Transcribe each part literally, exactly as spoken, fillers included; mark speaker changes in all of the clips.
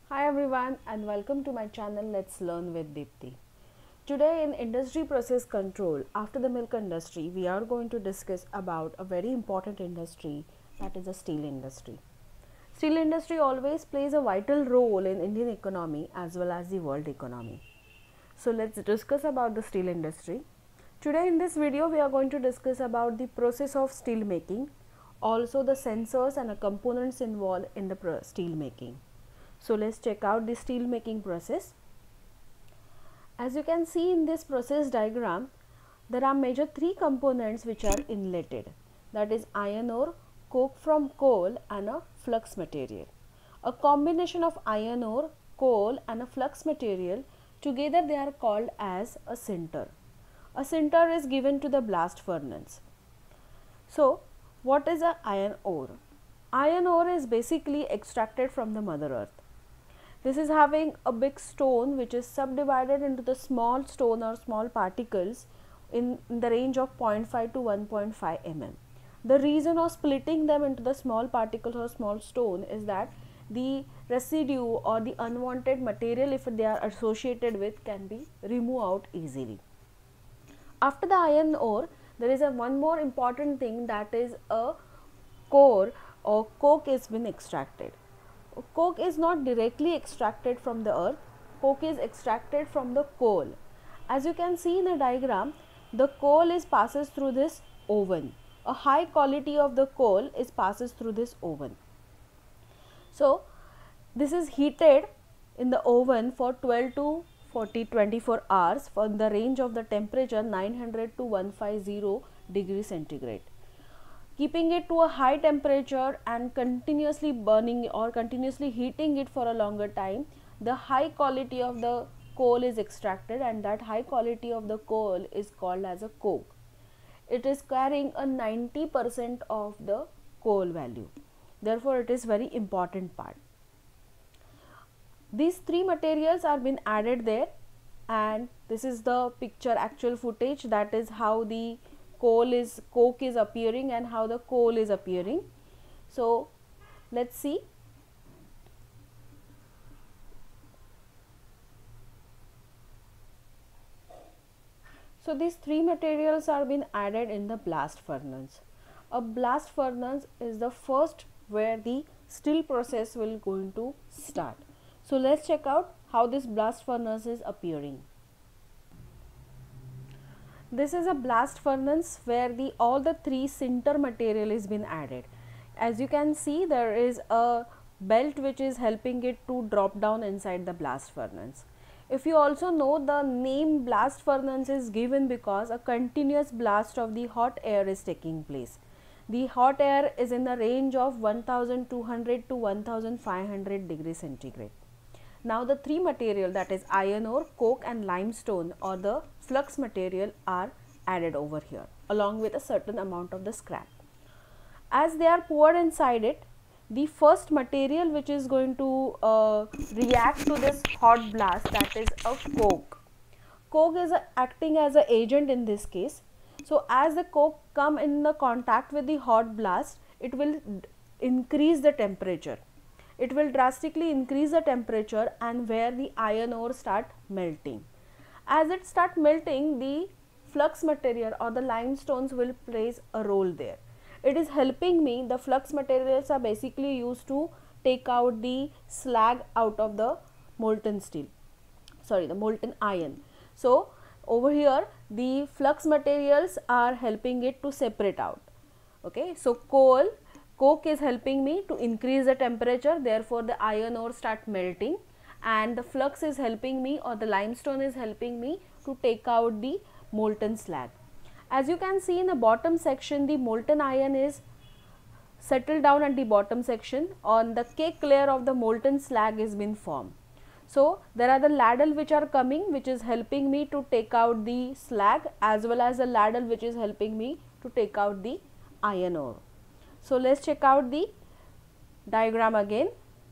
Speaker 1: Hi everyone and welcome to my channel Let's Learn with Deepti. Today in industry process control after the milk industry we are going to discuss about a very important industry, that is the steel industry. Steel industry always plays a vital role in Indian economy as well as the world economy. So let's discuss about the steel industry. Today in this video we are going to discuss about the process of steel making, also the sensors and the components involved in the steel making. So let's check out the steel making process. As you can see in this process diagram, there are major three components which are inletted, that is iron ore, coke from coal and a flux material. A combination of iron ore, coal and a flux material, together they are called as a sinter. A sinter is given to the blast furnace. So what is a iron ore? Iron ore is basically extracted from the mother earth. This is having a big stone which is subdivided into the small stone or small particles in, in the range of zero point five to one point five millimeters. The reason of splitting them into the small particles or small stone is that the residue or the unwanted material, if they are associated with, can be removed out easily. After the iron ore, there is a one more important thing, that is a core or coke is been extracted. Coke is not directly extracted from the earth, coke is extracted from the coal. As you can see in the diagram, the coal is passes through this oven. A high quality of the coal is passes through this oven. So this is heated in the oven for twelve to forty twenty-four hours for the range of the temperature nine hundred to one hundred fifty degrees centigrade. Keeping it to a high temperature and continuously burning or continuously heating it for a longer time, the high quality of the coal is extracted, and that high quality of the coal is called as a coke. It is carrying a ninety percent of the coal value. Therefore, it is very important part. These three materials are been added there, and this is the picture actual footage, that is how the coal is coke is appearing and how the coal is appearing. So let's see. So these three materials are being added in the blast furnace. A blast furnace is the first where the steel process will going to start. So let's check out how this blast furnace is appearing. This is a blast furnace where the all the three sinter material is been added. As you can see, there is a belt which is helping it to drop down inside the blast furnace. If you also know, the name blast furnace is given because a continuous blast of the hot air is taking place. The hot air is in the range of one thousand two hundred to one thousand five hundred degrees centigrade. Now the three material, that is iron ore, coke and limestone or the flux material, are added over here along with a certain amount of the scrap. As they are poured inside it, the first material which is going to uh, react to this hot blast, that is a coke. Coke is uh, acting as an agent in this case. So as the coke come in the contact with the hot blast, it will increase the temperature. It will drastically increase the temperature, and where the iron ore start melting. As it start melting, the flux material or the limestones will plays a role there. It is helping me, the flux materials are basically used to take out the slag out of the molten steel, sorry the molten iron. So over here the flux materials are helping it to separate out. Okay, so coal coke is helping me to increase the temperature, therefore the iron ore start melting, and the flux is helping me or the limestone is helping me to take out the molten slag. As you can see in the bottom section, the molten iron is settled down at the bottom section, on the cake layer of the molten slag is been formed. So there are the ladle which are coming, which is helping me to take out the slag, as well as the ladle which is helping me to take out the iron ore. So let's check out the diagram again.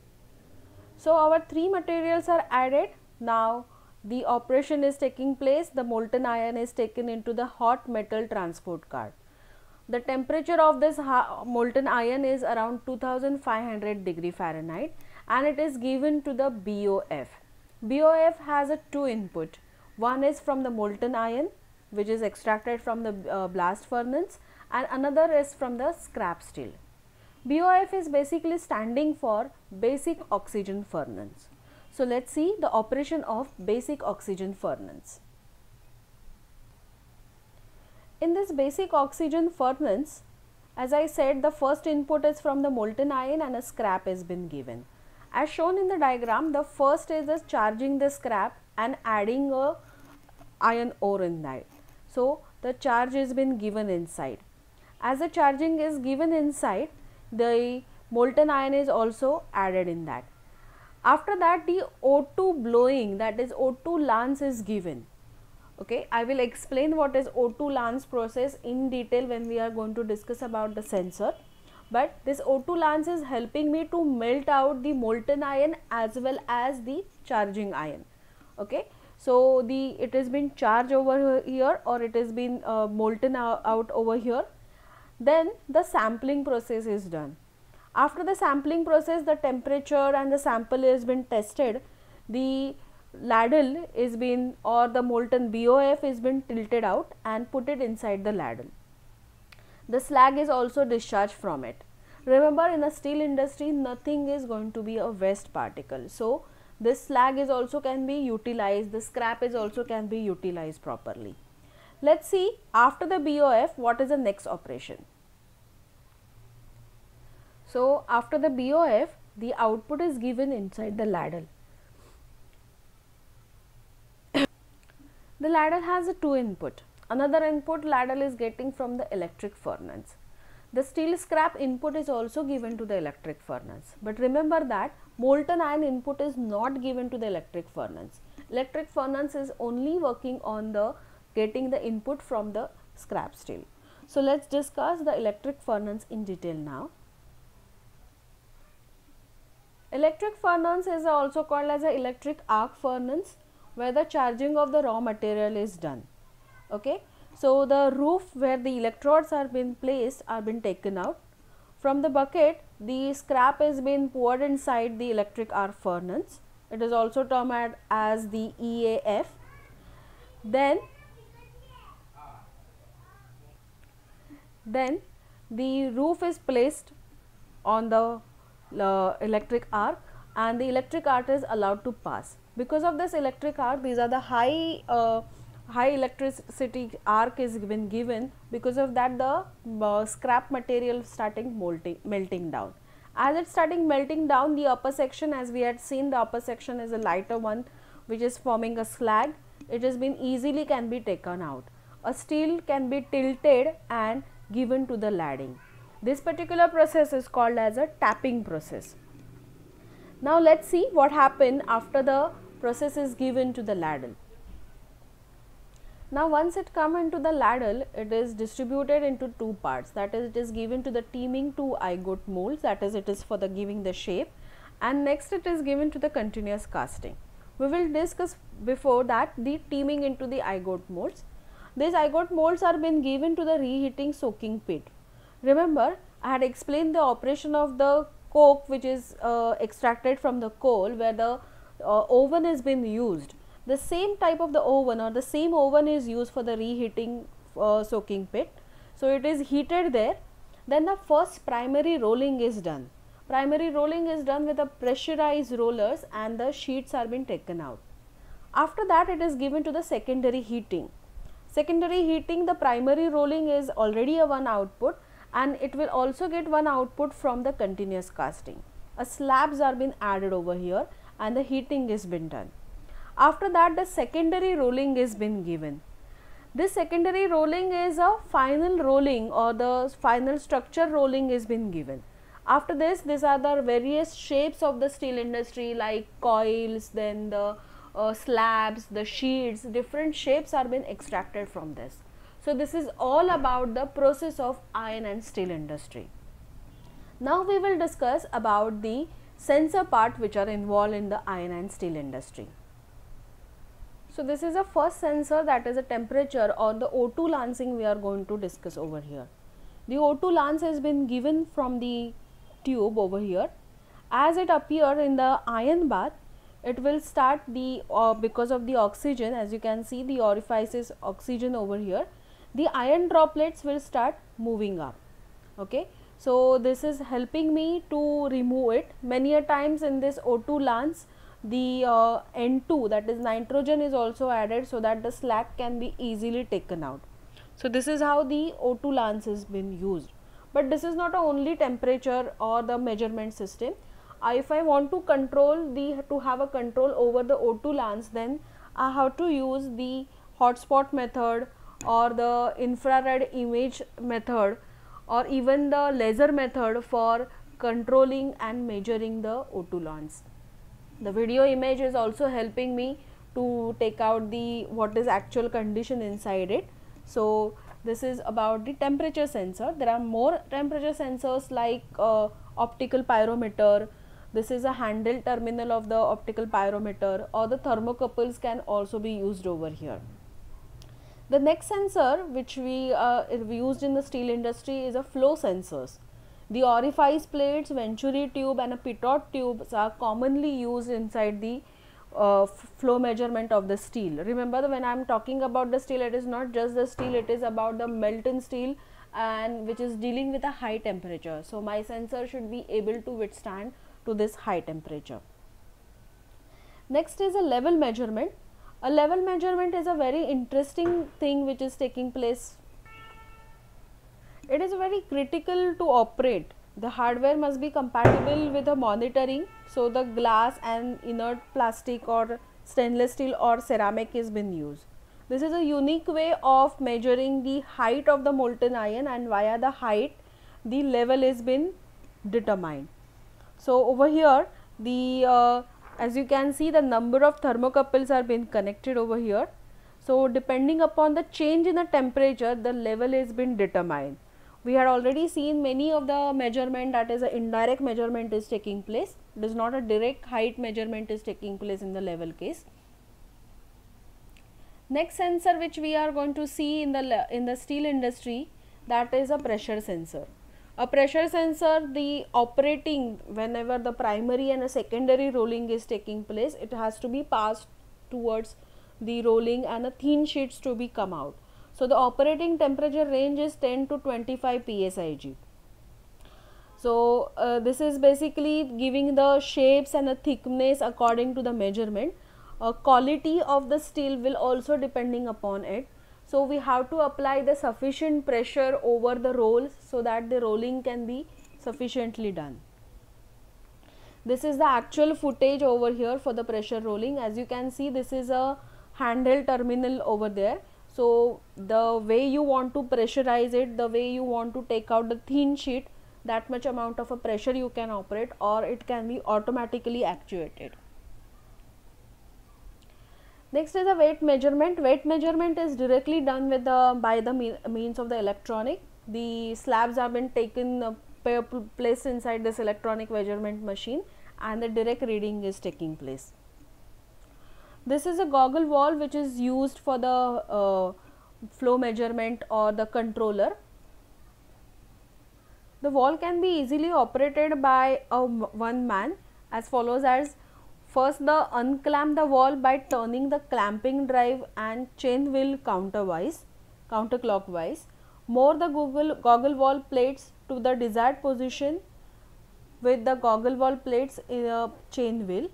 Speaker 1: So our three materials are added. Now the operation is taking place. The molten iron is taken into the hot metal transport card. The temperature of this molten iron is around two thousand five hundred degree Fahrenheit, and it is given to the B O F. B O F has a two input. One is from the molten iron, which is extracted from the uh, blast furnace, and another is from the scrap steel. B O F is basically standing for basic oxygen furnace. So let's see the operation of basic oxygen furnace. In this basic oxygen furnace, as I said, the first input is from the molten iron and a scrap has been given. As shown in the diagram, the first is just charging the scrap and adding a iron ore in that. So the charge has been given inside. As the charging is given inside, the molten iron is also added in that. After that, the O two blowing, that is O two lance, is given. Okay, I will explain what is O two lance process in detail when we are going to discuss about the sensor. But this O two lance is helping me to melt out the molten iron as well as the charging iron. Okay, so the it has been charged over here, or it has been uh, molten out over here. Then the sampling process is done. After the sampling process, the temperature and the sample has been tested. The ladle is been, or the molten B O F is been tilted out and put it inside the ladle. The slag is also discharged from it. Remember, in the steel industry, nothing is going to be a waste particle. So this slag is also can be utilized. The scrap is also can be utilized properly. Let's see after the B O F what is the next operation. So after the B O F, the output is given inside the ladle. The ladle has a two input. Another input ladle is getting from the electric furnace. The steel scrap input is also given to the electric furnace. But remember that molten iron input is not given to the electric furnace. Electric furnace is only working on the getting the input from the scrap steel. So let's discuss the electric furnace in detail now. Electric furnace is also called as an electric arc furnace, where the charging of the raw material is done. Okay, so the roof where the electrodes are being placed are been taken out. From the bucket, the scrap is being poured inside the electric arc furnace. It is also termed as the E A F. Then, then the roof is placed on the uh, electric arc, and the electric arc is allowed to pass. Because of this electric arc, these are the high uh, high electricity arc is been given. Because of that, the uh, scrap material starting melting, melting down. As it's starting melting down, the upper section, as we had seen, the upper section is a lighter one, which is forming a slag. It has been easily can be taken out. A steel can be tilted and given to the lading. This particular process is called as a tapping process. Now let's see what happened after the process is given to the ladle. Now once it come into the ladle, it is distributed into two parts. That is, it is given to the teaming two ingot molds, that is, it is for the giving the shape, and next it is given to the continuous casting. We will discuss before that the teaming into the ingot molds. These ingot molds are been given to the reheating soaking pit. Remember, I had explained the operation of the coke, which is uh, extracted from the coal, where the uh, oven has been used. The same type of the oven, or the same oven is used for the reheating uh, soaking pit. So it is heated there. Then the first primary rolling is done. Primary rolling is done with the pressurized rollers, and the sheets are being taken out. After that, it is given to the secondary heating. Secondary heating, the primary rolling is already a one output, and it will also get one output from the continuous casting. A slabs are being added over here, and the heating is been done. After that, the secondary rolling is been given. This secondary rolling is a final rolling, or the final structure rolling is been given. After this, these are the various shapes of the steel industry, like coils, then the uh, slabs, the sheets, different shapes are been extracted from this. So this is all about the process of iron and steel industry. Now we will discuss about the sensor part which are involved in the iron and steel industry. So this is a first sensor, that is a temperature or the O two lancing we are going to discuss over here. The O two lance has been given from the tube over here, As it appear in the iron bath, it will start the uh, because of the oxygen, as you can see the orifices oxygen over here, the iron droplets will start moving up. Okay, so this is helping me to remove it. Many a times in this O two lance, the uh, N two, that is nitrogen, is also added so that the slack can be easily taken out. So this is how the O two lance has been used. But this is not a only temperature or the measurement system. Uh, if I want to control the to have a control over the O two lance, then I have to use the hotspot method or the infrared image method or even the laser method for controlling and measuring the O two lance. The video image is also helping me to take out the what is actual condition inside it. So this is about the temperature sensor. There are more temperature sensors like uh, optical pyrometer. This is a handle terminal of the optical pyrometer, or the thermocouples can also be used over here. The next sensor which we uh, used in the steel industry is a flow sensors. The orifice plates, venturi tube and a pitot tubes are commonly used inside the uh, flow measurement of the steel. Remember that when I am talking about the steel, it is not just the steel, it is about the molten steel and which is dealing with a high temperature. So my sensor should be able to withstand to this high temperature. Next is a level measurement. A level measurement is a very interesting thing which is taking place. It is very critical to operate. The hardware must be compatible with the monitoring, so the glass and inert plastic or stainless steel or ceramic is been used. This is a unique way of measuring the height of the molten iron, and via the height the level is been determined. So over here the uh, as you can see, the number of thermocouples are being connected over here. So depending upon the change in the temperature, the level is been determined. We had already seen many of the measurement, that is a indirect measurement is taking place. It is not a direct height measurement is taking place in the level case. Next sensor which we are going to see in the in the steel industry, that is a pressure sensor. A pressure sensor, the operating whenever the primary and a secondary rolling is taking place, it has to be passed towards the rolling and a thin sheets to be come out. So the operating temperature range is ten to twenty-five P S I G. So uh, this is basically giving the shapes and a thickness according to the measurement. Uh, quality of the steel will also depending upon it. So we have to apply the sufficient pressure over the rolls so that the rolling can be sufficiently done. This is the actual footage over here for the pressure rolling. As you can see, this is a handheld terminal over there. So the way you want to pressurize it, the way you want to take out the thin sheet, that much amount of a pressure you can operate, or it can be automatically actuated. Next is the weight measurement. Weight measurement is directly done with the by the me means of the electronic. The slabs have been taken uh, placed inside this electronic measurement machine, and the direct reading is taking place. This is a goggle valve which is used for the uh, flow measurement or the controller. The valve can be easily operated by a one man as follows: as first, the unclamp the valve by turning the clamping drive and chain wheel counterwise, counterclockwise. More the goggle, goggle valve plates to the desired position with the goggle valve plates in a chain wheel.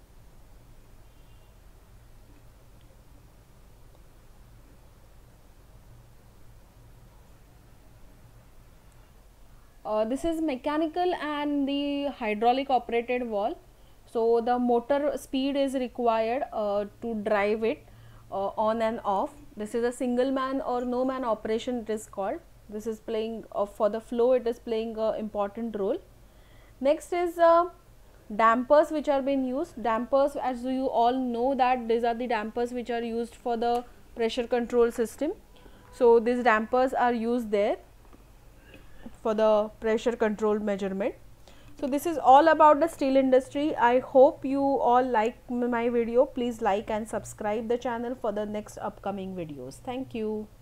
Speaker 1: Uh, this is mechanical and the hydraulic operated valve. So the motor speed is required uh, to drive it uh, on and off. This is a single man or no man operation, it is called. This is playing uh, for the flow, it is playing an important role. Next is uh, dampers which are being used. Dampers, as you all know, that these are the dampers which are used for the pressure control system. So these dampers are used there for the pressure control measurement. So this is all about the steel industry. I hope you all like my video. Please like and subscribe the channel for the next upcoming videos. Thank you.